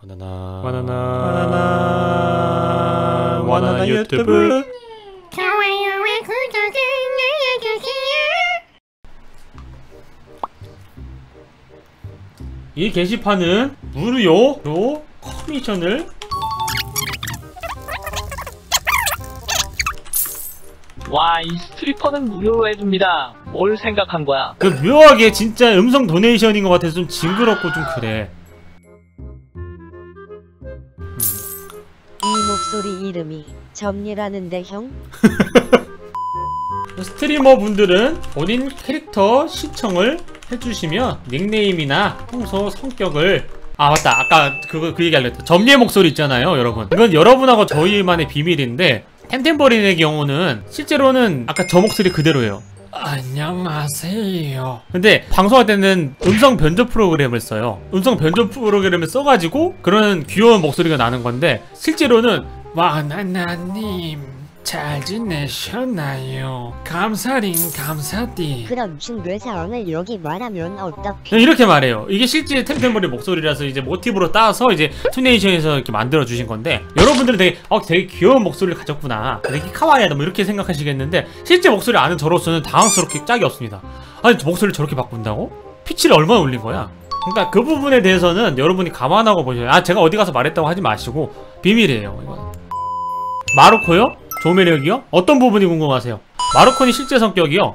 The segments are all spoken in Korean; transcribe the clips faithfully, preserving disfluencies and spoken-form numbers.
바나나 바나나 바나나 바나나 유튜브 좋아요와 구독을 눌러주세요. 이 게시판은 무료로 커미션을 와, 이 스트리퍼는 무료로 해줍니다. 뭘 생각한 거야? 그 묘하게 진짜 음성 도네이션인 것 같아서 좀 징그럽고 좀 그래. 이 목소리 이름이 점리라는데 형? 스트리머 분들은 본인 캐릭터 시청을 해주시면 닉네임이나 평소 성격을 아 맞다 아까 그거 그 얘기 하려했다. 점리의 목소리 있잖아요 여러분. 이건 여러분하고 저희만의 비밀인데 템템버린의 경우는 실제로는 아까 저 목소리 그대로예요. 안녕하세요. 근데 방송할 때는 음성 변조 프로그램을 써요. 음성 변조 프로그램을 써가지고 그런 귀여운 목소리가 나는 건데 실제로는 와나나님 잘 지내셨나요? 감사링 감사띠. 그럼 신뢰사원을 여기 말하면 어떻게? 이렇게 말해요. 이게 실제 템템버린 목소리라서 이제 모티브로 따서 이제 투네이션에서 이렇게 만들어 주신 건데 여러분들은 되게 어 되게 귀여운 목소리를 가졌구나, 되게 카와이하다 뭐 이렇게 생각하시겠는데 실제 목소리 아는 저로서는 당황스럽게 짝이 없습니다. 아니 목소리를 저렇게 바꾼다고? 피치를 얼마나 올린 거야? 그러니까 그 부분에 대해서는 여러분이 감안하고 보셔요. 아 제가 어디 가서 말했다고 하지 마시고 비밀이에요 이건. 마루코요? 조매력이요? 어떤 부분이 궁금하세요? 마루코니 실제 성격이요?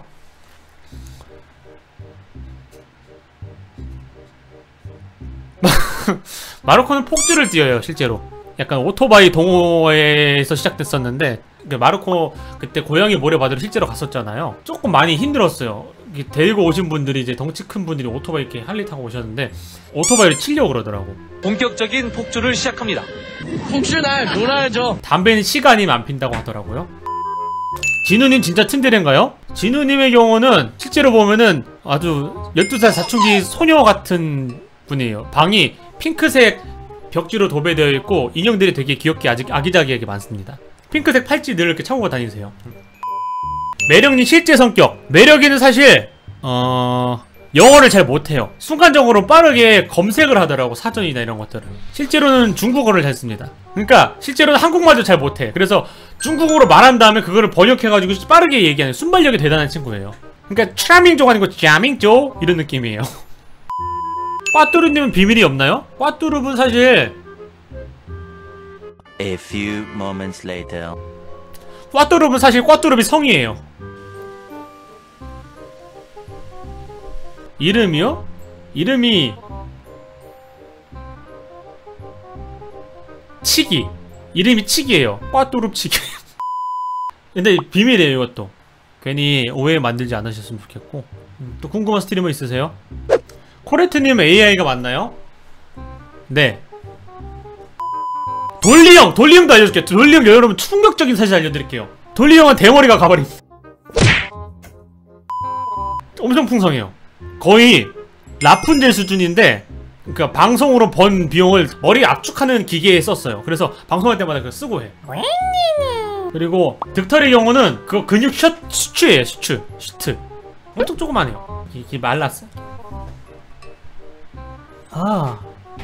마루코는 폭주를 띄어요 실제로. 약간 오토바이 동호회에서 시작됐었는데 마루코 그때 고양이 모래바다로 실제로 갔었잖아요. 조금 많이 힘들었어요. 데리고 오신 분들이 이제 덩치 큰 분들이 오토바이 이렇게 할리 타고 오셨는데 오토바이를 치려고 그러더라고. 본격적인 폭주를 시작합니다. 폭주 날 놀아야죠. 담배는 시간이 안 핀다고 하더라고요. 진우님 진짜 츤데레인가요? 진우님의 경우는 실제로 보면은 아주 열두 살 사춘기 소녀 같은 분이에요. 방이 핑크색 벽지로 도배되어 있고 인형들이 되게 귀엽게 아직 아기자기하게 많습니다. 핑크색 팔찌 늘 이렇게 차고 다니세요. 매력님 실제 성격. 매력이는 사실 어... 영어를 잘 못해요. 순간적으로 빠르게 검색을 하더라고 사전이나 이런 것들을. 실제로는 중국어를 잘 씁니다. 그러니까 실제로는 한국말도 잘 못해. 그래서 중국어로 말한 다음에 그거를 번역해가지고 빠르게 얘기하는 순발력이 대단한 친구예요. 그러니까 차밍족 아니고 짜밍족 이런 느낌이에요. 꽈뚜루님은 비밀이 없나요? 꽈뚜루는 사실 A few moments later. 꽈뚜루는 사실 꽈뚜루비 성이에요. 이름이요? 이름이 치기. 이름이 치기예요. 꽈뚜룹 치기. 근데 비밀이에요 이것도. 괜히 오해 만들지 않으셨으면 좋겠고. 음, 또 궁금한 스트리머 있으세요? 코레트님 에이아이가 맞나요? 네. 돌리형! 돌리형도 알려줄게요. 돌리형 여러분 충격적인 사실 알려드릴게요. 돌리형은 대머리가 가버림. 엄청 풍성해요. 거의 라푼젤 수준인데 그러니까 방송으로 번 비용을 머리 압축하는 기계에 썼어요. 그래서 방송할 때마다 그거 쓰고 해. 그리고 득털의 경우는 그거 근육 셔, 슈츠예요. 슈츠 슈트 엄청 조그만해요. 이게 말랐어. 아,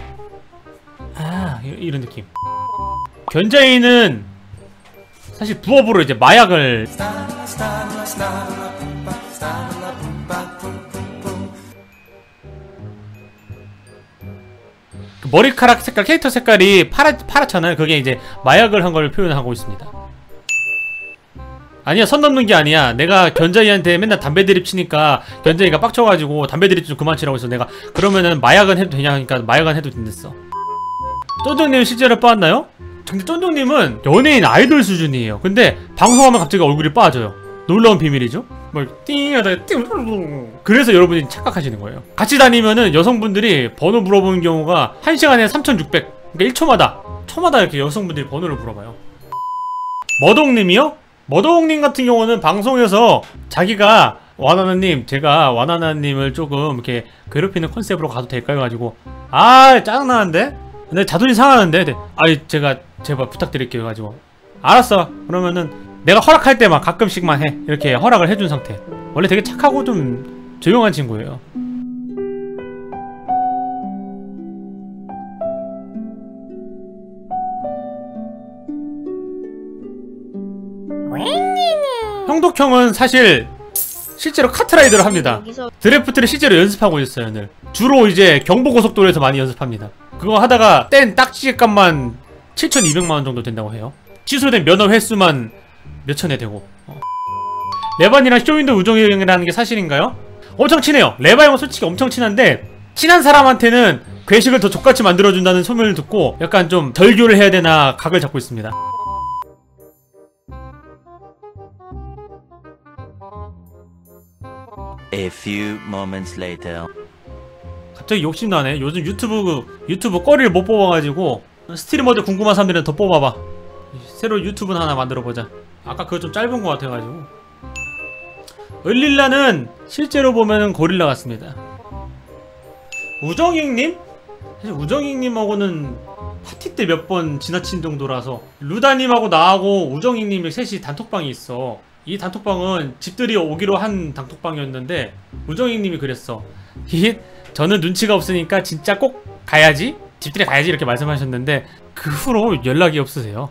아 이런 느낌. 견자이는 사실 부업으로 이제 마약을 그 머리카락 색깔, 캐릭터 색깔이 파라, 파랗잖아요. 그게 이제 마약을 한 걸 표현하고 있습니다. 아니야, 선 넘는 게 아니야. 내가 견자이한테 맨날 담배 드립 치니까 견자이가 빡쳐가지고 담배 드립 좀 그만 치라고 해서 내가 그러면은 마약은 해도 되냐 하니까 마약은 해도 된댔어. 쫀득님 실제로 빠았나요? 근데 쫀득님은 연예인 아이돌 수준이에요. 근데 방송하면 갑자기 얼굴이 빠져요. 놀라운 비밀이죠? 뭘 띵 하다가 띵 그래서 여러분이 착각하시는 거예요. 같이 다니면은 여성분들이 번호 물어보는 경우가 한 시간에 삼천육백, 그러니까 일 초마다 초마다 이렇게 여성분들이 번호를 물어봐요. 머동님이요? 머동님 같은 경우는 방송에서 자기가 와나나님 제가 와나나님을 조금 이렇게 괴롭히는 컨셉으로 가도 될까요? 가지고 아 짜증나는데? 근데 자존심 상하는데 아이 제가 제발 부탁드릴게요 가지고 알았어 그러면은 내가 허락할 때만 가끔씩만 해 이렇게 허락을 해준 상태. 원래 되게 착하고 좀 조용한 친구예요. 형독형은 사실 실제로 카트라이더를 합니다. 여기서 드래프트를 실제로 연습하고 있어요. 늘 주로 이제 경부고속도로에서 많이 연습합니다. 그거 하다가 뗀 딱지값만 칠천이백만 원 정도 된다고 해요. 취소된 면허 횟수만 몇천에 되고. 어. 레반이랑 쇼윈도 우정형이라는 게 사실인가요? 엄청 친해요. 레바 형은 솔직히 엄청 친한데 친한 사람한테는 괴식을 더 족같이 만들어준다는 소문을 듣고 약간 좀 절교를 해야 되나 각을 잡고 있습니다. A few moments later. 갑자기 욕심나네. 요즘 유튜브 유튜브 거리를 못 뽑아가지고 스트리머들 궁금한 사람들은 더 뽑아봐. 새로 유튜브는 하나 만들어보자. 아까 그거 좀 짧은 것 같아가지고. 을릴라는 실제로 보면은 고릴라 같습니다. 우정익님? 사실 우정익님하고는 파티 때 몇 번 지나친 정도라서. 루다님하고 나하고 우정익님이 셋이 단톡방이 있어. 이 단톡방은 집들이 오기로 한 단톡방이었는데 우정익님이 그랬어. 히 저는 눈치가 없으니까 진짜 꼭 가야지, 집들이 가야지 이렇게 말씀하셨는데 그 후로 연락이 없으세요.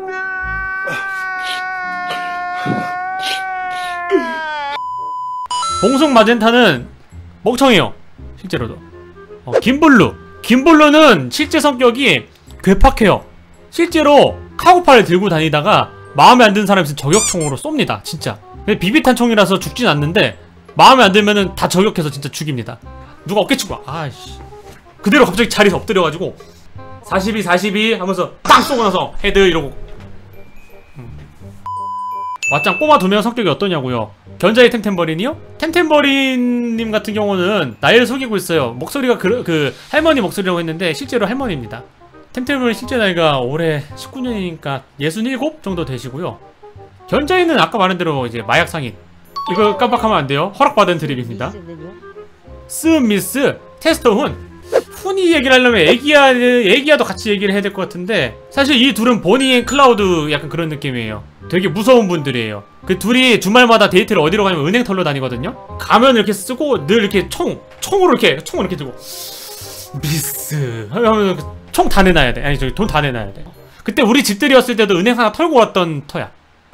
봉송 마젠타는 멍청해요. 실제로도. 어, 김블루 김블루는 실제 성격이 괴팍해요. 실제로 카고팔을 들고 다니다가 마음에 안 드는 사람이 있으면 저격총으로 쏩니다. 진짜. 비비탄 총이라서 죽진 않는데 마음에 안 들면은 다 저격해서 진짜 죽입니다. 누가 어깨 치고 아이씨 그대로 갑자기 자리에서 엎드려가지고 사십이 사십이 하면서 빵 쏘고 나서 헤드 이러고. 음. 왓짱 꼬마 두 명 성격이 어떠냐고요? 견자의 템템버린이요? 템템버린님 같은 경우는 나이를 속이고 있어요. 목소리가 그, 그 할머니 목소리라고 했는데 실제로 할머니입니다. 템템버린 실제 나이가 올해 십구 년이니까 예순일곱 정도 되시고요. 견자이는 아까 말한 대로 이제 마약 상인. 이거 깜빡하면 안 돼요. 허락받은 드립입니다. 스미스, 테스터 훈. 훈이 얘기를 하려면 애기야, 애기야도 같이 얘기를 해야 될 것 같은데 사실 이 둘은 보니 앤 클라우드 약간 그런 느낌이에요. 되게 무서운 분들이에요. 그 둘이 주말마다 데이트를 어디로 가냐면 은행 털러 다니거든요. 가면 이렇게 쓰고 늘 이렇게 총, 총으로 이렇게 총을 이렇게 들고 미스 하면 총 다 내놔야 돼. 아니 저기 돈 다 내놔야 돼. 그때 우리 집들이었을 때도 은행 하나 털고 왔던 터야.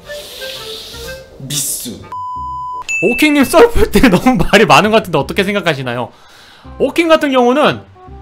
미스. 오킹님 썰 볼 때 너무 말이 많은 것 같은데 어떻게 생각하시나요? 오킹 같은 경우는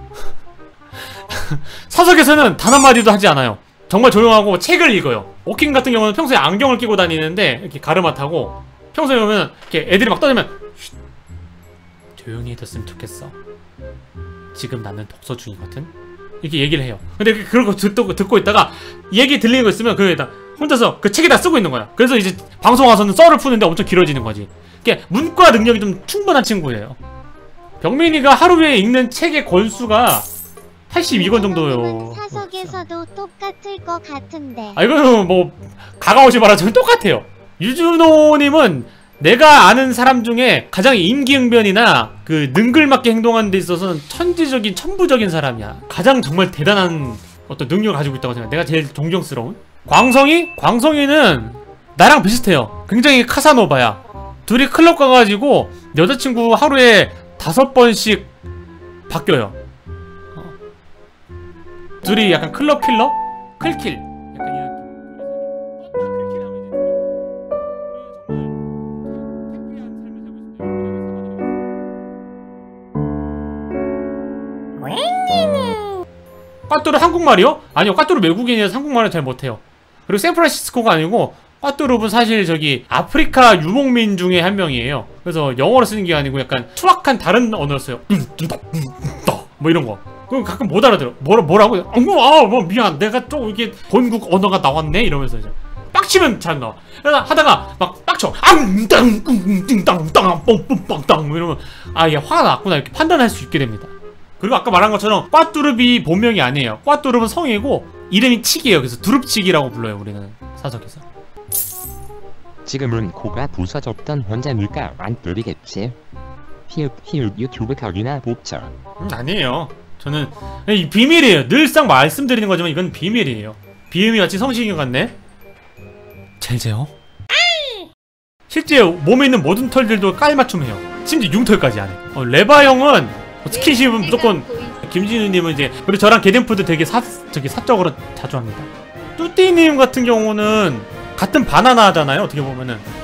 사석에서는 단 한마디도 하지 않아요. 정말 조용하고 책을 읽어요. 오킹 같은 경우는 평소에 안경을 끼고 다니는데 이렇게 가르마 타고 평소에 보면 이렇게 애들이 막 떠들면 조용히 해뒀으면 좋겠어. 지금 나는 독서 중이거든. 이렇게 얘기를 해요. 근데 그런 거 듣고, 듣고 있다가 얘기 들리는 거 있으면 그에다 혼자서 그 책에다 쓰고 있는 거야. 그래서 이제 방송 와서는 썰을 푸는데 엄청 길어지는 거지. 이게 문과 능력이 좀 충분한 친구예요. 병민이가 하루에 읽는 책의 권수가 팔십이 권 정도요. 사석에서도 똑같을 것 같은데. 아 이거는 뭐 가가오시 말하자면 똑같아요. 유준호님은 내가 아는 사람 중에 가장 임기응변이나 그 능글맞게 행동하는 데 있어서는 천지적인 천부적인 사람이야. 가장 정말 대단한 어떤 능력을 가지고 있다고 생각해. 내가 제일 존경스러운 광성이? 광성이는 나랑 비슷해요. 굉장히 카사노바야. 둘이 클럽 가가지고 여자친구 하루에 다섯 번씩 바뀌어요. 어. 둘이 약간 클럽 킬러? 클킬. 약간 이런. 까뚜르 한국말이요? 아니요, 까뚜르 외국인이라서 한국말을 잘 못해요. 그리고 샌프란시스코가 아니고 까뚜르는 사실 저기 아프리카 유목민 중에 한 명이에요. 그래서 영어로 쓰는 게 아니고 약간 투박한 다른 언어를 써요. 뭐 이런 거. 그럼 가끔 못 알아들어. 뭐라, 뭐라고? 아, 뭐 미안. 내가 좀 이게 본국 언어가 나왔네? 이러면서 이제 빡치면 잘 나와. 그래서 하다가 막 빡쳐. 앙땅, 띵땅, 땅, 뽕뽕빵땅 뭐 이러면 아, 얘 화가 났구나. 이렇게 판단할 수 있게 됩니다. 그리고 아까 말한 것처럼 꽈뚜릅이 본명이 아니에요. 꽈뚜릅은 성이고 이름이 칙이에요. 그래서 두릅칙이라고 불러요. 우리는 사석에서. 지금은 코가 부서졌던 혼자니까 안 들리겠지. 히읗 히읗 유튜브 각이나 복절. 음, 아니에요. 저는 이 비밀이에요. 늘상 말씀드리는 거지만 이건 비밀이에요. 비음이 같이 성시경 같네. 잘 재요. 실제 몸에 있는 모든 털들도 깔맞춤해요. 심지어 융털까지 안 해. 어, 레바 형은 스킨십은 무조건. 김진우님은 이제 그리고 저랑 게덴푸드 되게 사 저기 사적으로 자주 합니다. 뚜띠님 같은 경우는 같은 바나나잖아요. 어떻게 보면은